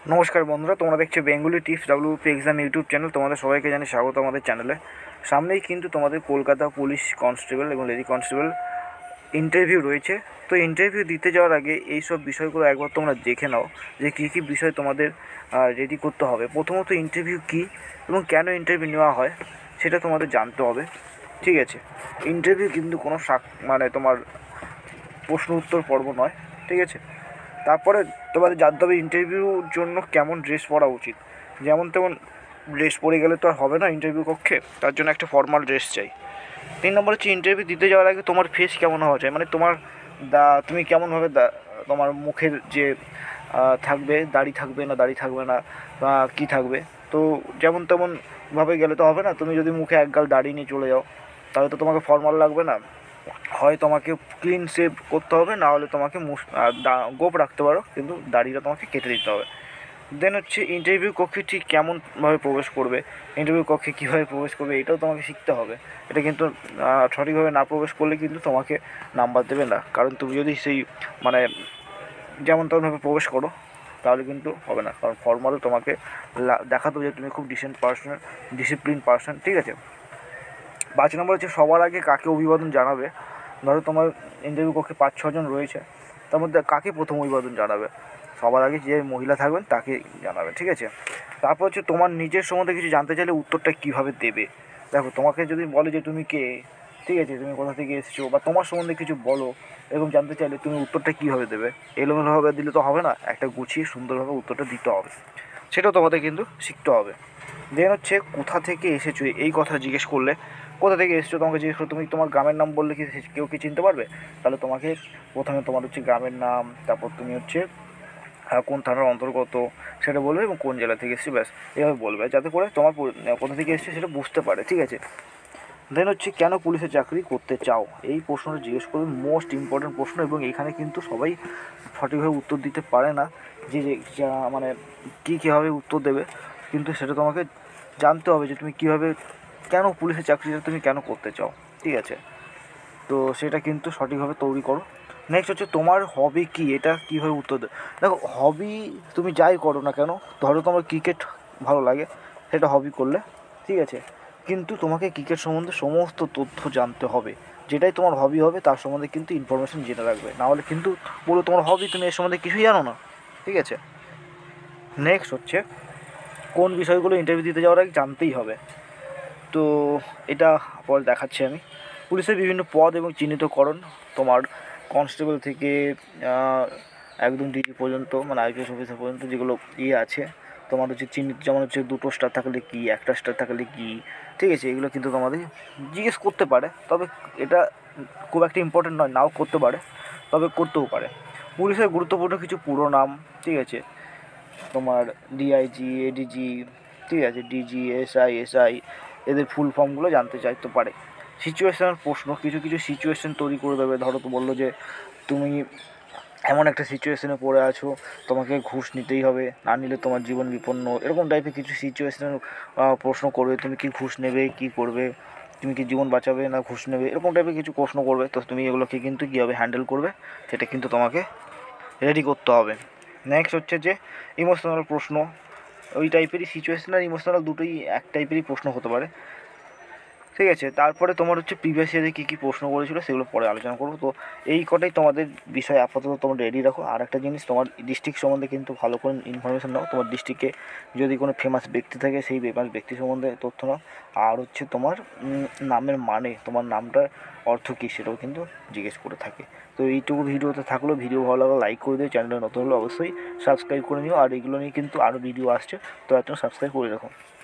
নমস্কার বন্ধুরা, তোমরা দেখছো Bengali tips WP exam YouTube channel. তোমাদের সবাইকে জানাই স্বাগত আমাদের চ্যানেলে। সামনেই কিন্তু তোমাদের কলকাতা পুলিশ কনস্টেবল এবং লেডি কনস্টেবল ইন্টারভিউ রয়েছে। তো ইন্টারভিউ দিতে যাওয়ার আগে এই সব বিষয়গুলো একবার তোমরা দেখে নাও যে কী কী বিষয় তোমাদের রেডি করতে হবে। প্রথমত ইন্টারভিউ কী এবং কেন ইন্টারভিউ নেওয়া হয় সেটা তোমাদের জানতে হবে, ঠিক আছে। ইন্টারভিউ কিন্তু কোনো তোমার প্রশ্ন উত্তর পর্ব নয়, ঠিক আছে। তারপরে তোমাদের জানতে হবে ইন্টারভিউর জন্য কেমন ড্রেস পরা উচিত। যেমন তেমন ড্রেস পরে গেলে তো আর হবে না ইন্টারভিউ কক্ষে, তার জন্য একটা ফর্মাল ড্রেস চাই। 3 নম্বর হচ্ছে ইন্টারভিউ দিতে যাওয়ার আগে তোমার ফেস কেমন হওয়া চাই, মানে তুমি কেমনভাবে তোমার মুখের যে থাকবে, দাড়ি থাকবে না দাড়ি থাকবে না বা কী থাকবে। তো যেমন তেমনভাবে গেলে তো হবে না। তুমি যদি মুখে এক গাল দাড়ি নিয়ে চলে যাও তাহলে তো তোমাকে ফর্মাল লাগবে না। হয় তোমাকে ক্লিন শেভ করতে হবে, না হলে তোমাকে গোপ রাখতে পারো, কিন্তু দাড়িটা তোমাকে কেটে দিতে হবে। দেন হচ্ছে ইন্টারভিউ কক্ষে ঠিক কেমনভাবে প্রবেশ করবে, ইন্টারভিউ কক্ষে কীভাবে প্রবেশ করবে এটাও তোমাকে শিখতে হবে। এটা কিন্তু সঠিকভাবে না প্রবেশ করলে কিন্তু তোমাকে নাম্বার দেবে না, কারণ তুমি যদি সেই যেমন তেমনভাবে প্রবেশ করো তাহলে কিন্তু হবে না, কারণ ফর্মাল তোমাকে দেখাতে হবে যে তুমি খুব ডিসিপ্লিন পার্সন, ঠিক আছে। 5 নম্বর হচ্ছে সবার আগে কাকে অভিবাদন জানাবে। ধরো তোমার ইন্টারভিউ কক্ষে 5-6 জন রয়েছে, তার মধ্যে কাকে প্রথম অভিবাদন জানাবে? সবার আগে যে মহিলা থাকবেন তাকে জানাবে, ঠিক আছে। তারপর হচ্ছে তোমার নিজের সম্বন্ধে কিছু জানতে চাইলে উত্তরটা কীভাবে দেবে। দেখো, তোমাকে যদি বলে যে তুমি কে, ঠিক আছে, তুমি কোথা থেকে এসেছো, বা তোমার সম্বন্ধে কিছু বলো এরকম জানতে চাইলে তুমি উত্তরটা কীভাবে দেবে। এলোমেলোভাবে দিলে তো হবে না, একটা গুছিয়ে সুন্দরভাবে উত্তরটা দিতে হবে, সেটাও তোমাদের কিন্তু শিখতে হবে। দেন হচ্ছে কোথা থেকে এসেছো এই কথা জিজ্ঞেস করলে, কোথা থেকে এসেছো তোমাকে জিজ্ঞেস করো, তুমি তোমার গ্রামের নাম বললে কি কেউ কি চিনতে পারবে? তাহলে তোমাকে প্রথমে তোমার হচ্ছে গ্রামের নাম, তারপর তুমি হচ্ছে কোন থানার অন্তর্গত সেটা বলবে এবং কোন জেলা থেকে এসেছো, ব্যাস এভাবে বলবে, যাতে করে তোমার কোথা থেকে এসেছো সেটা বুঝতে পারে, ঠিক আছে। দেন হচ্ছে কেন পুলিশে চাকরি করতে চাও, এই প্রশ্নটা জিজ্ঞেস করবে, মোস্ট ইম্পর্ট্যান্ট প্রশ্ন। এবং এখানে কিন্তু সবাই সঠিকভাবে উত্তর দিতে পারে না, যে কীভাবে উত্তর দেবে, কিন্তু সেটা তোমাকে জানতে হবে যে তুমি কীভাবে, কেন পুলিশের চাকরিটা তুমি কেন করতে চাও, ঠিক আছে। তো সেটা কিন্তু সঠিকভাবে তৈরি করো। নেক্সট হচ্ছে তোমার হবি কী, এটা কীভাবে উত্তর দেবে। দেখো, হবি তুমি যাই করো না কেন, ধরো তোমার ক্রিকেট ভালো লাগে, সেটা হবি করলে, ঠিক আছে, কিন্তু তোমাকে ক্রিকেট সম্বন্ধে সমস্ত তথ্য জানতে হবে। যেটাই তোমার হবি হবে তার সম্বন্ধে কিন্তু ইনফরমেশান জেনে রাখবে, নাহলে কিন্তু বলো তোমার হবি তুমি এর সম্বন্ধে কিছুই জানো না, ঠিক আছে। নেক্সট হচ্ছে কোন বিষয়গুলো ইন্টারভিউ দিতে যাওয়ার আগে জানতেই হবে। তো এটা পরে দেখাচ্ছি আমি। পুলিশের বিভিন্ন পদ এবং চিহ্নিতকরণ, তোমার কনস্টেবল থেকে একদম ডিজি পর্যন্ত, মানে আইপিএস অফিসার পর্যন্ত যেগুলো আছে তোমার হচ্ছে চিহ্নিত, যেমন হচ্ছে 2টো স্টার থাকলে কি, 1টা স্টার থাকলে কি, ঠিক আছে। এগুলো কিন্তু তোমাদের জিজ্ঞেস করতে পারে, তবে এটা খুব একটা ইম্পর্টেন্ট নয়, নাও করতে পারে, তবে করতেও পারে। পুলিশের গুরুত্বপূর্ণ কিছু পুরো নাম, ঠিক আছে, তোমার ডিআইজি, এডিজি, ঠিক আছে, ডিজি, এসআই, এদের ফুল ফর্মগুলো জানতে চাইতে পারে। সিচুয়েশানের প্রশ্ন, কিছু সিচুয়েশান তৈরি করে দেবে। ধরো তো বললো যে তুমি এমন একটা সিচুয়েশানে পড়ে আছো, তোমাকে ঘুষ নিতেই হবে, না নিলে তোমার জীবন বিপন্ন, এরকম টাইপের কিছু সিচুয়েশানের প্রশ্ন করবে। তুমি কি ঘুষ নেবে, কি করবে, তুমি কি জীবন বাঁচাবে না ঘুষ নেবে, এরকম টাইপের কিছু প্রশ্ন করবে। তো তুমি এগুলোকে কিন্তু কীভাবে হ্যান্ডেল করবে সেটা কিন্তু তোমাকে রেডি করতে হবে। নেক্সট হচ্ছে যে ইমোশনাল প্রশ্ন, ওই টাইপেরই সিচুয়েশন আর ইমোশনাল দুটোই এক টাইপেরই প্রশ্ন হতে পারে, ঠিক আছে। তারপরে তোমার হচ্ছে প্রিভিয়াস ইয়ারে কী কী প্রশ্ন করেছিল সেগুলো পরে আলোচনা করবো। তো এই কটাই তোমাদের বিষয় আপাতত তোমরা রেডি রাখো। আর একটা জিনিস, তোমার ডিস্ট্রিক্ট সম্বন্ধে কিন্তু ভালো করে ইনফরমেশান নাও। তোমার ডিস্ট্রিক্টে যদি কোনো ফেমাস ব্যক্তি থাকে সেই ফেমাস ব্যক্তি সম্বন্ধে তথ্য নাও। আর হচ্ছে তোমার নামের মানে, তোমার নামটার অর্থ কী সেটাও কিন্তু জিজ্ঞেস করে থাকে। তো এইটুকু ভিডিওতে থাকলো। ভিডিও ভালো লাগলে লাইক করে দিও, চ্যানেলে নতুন হলে অবশ্যই সাবস্ক্রাইব করে নিও। আর এগুলো নিয়ে কিন্তু আরও ভিডিও আসছে, তো একদম সাবস্ক্রাইব করে রাখো।